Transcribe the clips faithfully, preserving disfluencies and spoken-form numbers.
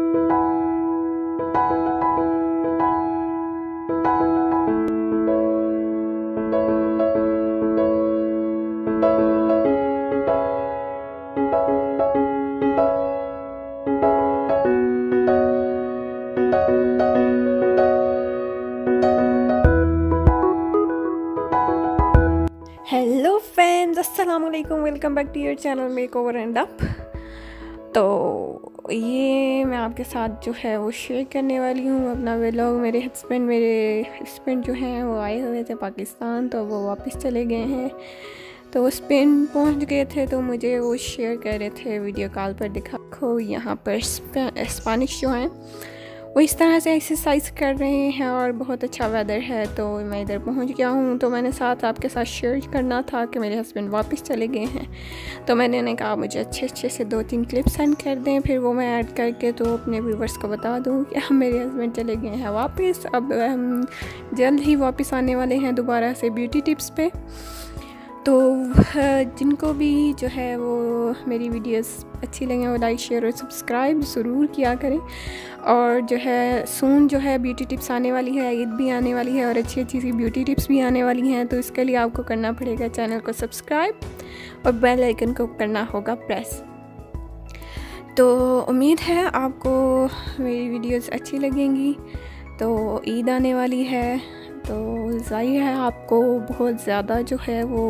Hello friends, अस्सलाम वालेकुम। Welcome back to your channel makeover and up. तो ये मैं आपके साथ जो है वो शेयर करने वाली हूँ अपना व्लॉग। मेरे हस्बैंड मेरे हस्बैंड जो हैं वो आए हुए थे पाकिस्तान, तो वो वापस चले गए हैं। तो वो स्पेन पहुँच गए थे, तो मुझे वो शेयर कर रहे थे वीडियो कॉल पर। दिखाओ यहाँ पर स्पेनिश जो हैं वो इस तरह से एक्सरसाइज कर रहे हैं और बहुत अच्छा वेदर है। तो मैं इधर पहुंच गया हूं, तो मैंने साथ आपके साथ शेयर करना था कि मेरे हस्बैंड वापस चले गए हैं। तो मैंने ने कहा मुझे अच्छे अच्छे से दो तीन क्लिप सेंड कर दें, फिर वो मैं ऐड करके तो अपने व्यूवर्स को बता दूं कि मेरे हस्बैंड चले गए हैं वापस। अब हम जल्द ही वापस आने वाले हैं दोबारा से ब्यूटी टिप्स पे। तो जिनको भी जो है वो मेरी वीडियोस अच्छी लगे वो लाइक शेयर और सब्सक्राइब ज़रूर किया करें। और जो है सून जो है ब्यूटी टिप्स आने वाली है, ईद भी आने वाली है और अच्छी अच्छी सी ब्यूटी टिप्स भी आने वाली हैं। तो इसके लिए आपको करना पड़ेगा चैनल को सब्सक्राइब और बेल आइकन को करना होगा प्रेस। तो उम्मीद है आपको मेरी वीडियोस अच्छी लगेंगी। तो ईद आने वाली है, तो जाहिर है आपको बहुत ज़्यादा जो है वो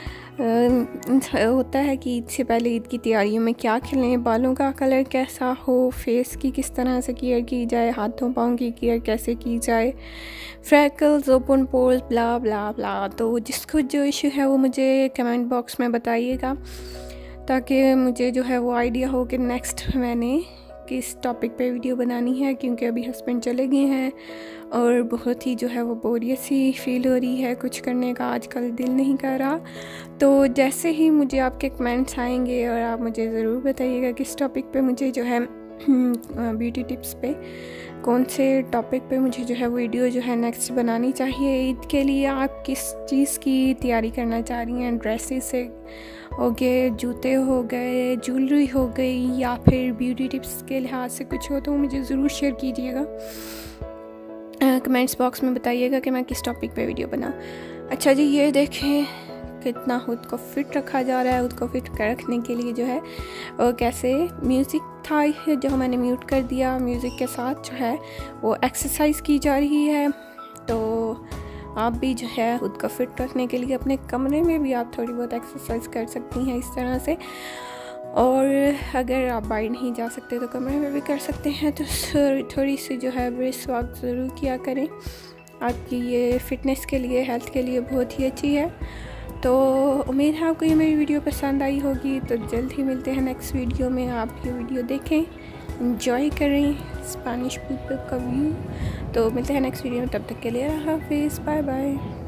आ, होता है कि ईद से पहले ईद की तैयारियों में क्या खिलें, बालों का कलर कैसा हो, फेस की किस तरह से केयर की जाए, हाथों पाँव की केयर कैसे की जाए, freckles, open pores, blah blah blah. तो जिसको जो इशू है वो मुझे कमेंट बॉक्स में बताइएगा, ताकि मुझे जो है वो आइडिया हो कि नेक्स्ट मैंने किस टॉपिक पे वीडियो बनानी है। क्योंकि अभी हस्बैंड चले गए हैं और बहुत ही जो है वो बोरियत सी फील हो रही है, कुछ करने का आजकल दिल नहीं कर रहा। तो जैसे ही मुझे आपके कमेंट्स आएंगे और आप मुझे ज़रूर बताइएगा किस टॉपिक पे मुझे जो है ब्यूटी टिप्स पे कौन से टॉपिक पे मुझे जो है वीडियो जो है नेक्स्ट बनानी चाहिए। ईद के लिए आप किस चीज़ की तैयारी करना चाह रही हैं, ड्रेसेस से हो गए, जूते हो गए, ज्वेलरी हो गई, या फिर ब्यूटी टिप्स के लिहाज से कुछ हो, तो मुझे ज़रूर शेयर कीजिएगा, कमेंट्स बॉक्स में बताइएगा कि मैं किस टॉपिक पे वीडियो बनाऊँ। अच्छा जी, ये देखें कितना खुद को फिट रखा जा रहा है। खुद को फिट रखने के लिए जो है और कैसे म्यूज़िक था जो मैंने म्यूट कर दिया, म्यूज़िक के साथ जो है वो एक्सरसाइज की जा रही है। तो आप भी जो है खुद को फिट रखने के लिए अपने कमरे में भी आप थोड़ी बहुत एक्सरसाइज कर सकती हैं इस तरह से। और अगर आप बाहर नहीं जा सकते तो कमरे में भी कर सकते हैं। तो थोड़ी सी जो है ब्रेस वॉक ज़रूर किया करें, आपकी ये फ़िटनेस के लिए, हेल्थ के लिए बहुत ही अच्छी है। तो उम्मीद है आपको ये मेरी वीडियो पसंद आई होगी। तो जल्द ही मिलते हैं नेक्स्ट वीडियो में। आप ये वीडियो देखें, एंजॉय करें स्पेनिश पीपल का व्यू। तो मिलते हैं नेक्स्ट वीडियो में, तब तक के लिए हाफिज़, बाय बाय।